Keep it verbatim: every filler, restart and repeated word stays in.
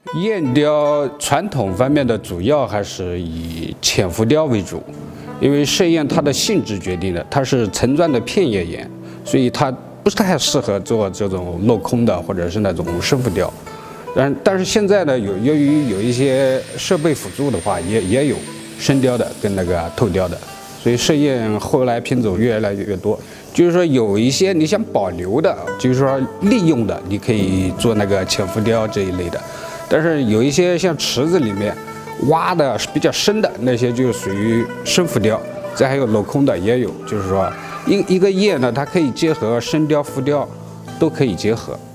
燕雕传统方面的主要还是以浅浮雕为主，因为射燕它的性质决定的，它是层状的片叶燕，所以它不是太适合做这种镂空的或者是那种深浮雕。但但是现在呢，有由于有一些设备辅助的话，也也有深雕的跟那个透雕的，所以射燕后来品种越来越多。就是说有一些你想保留的，就是说利用的，你可以做那个浅浮雕这一类的。但是有一些像池子里面挖的比较深的那些，就属于深浮雕。再还有镂空的也有，就是说一一个叶呢，它可以结合深雕、浮雕，都可以结合。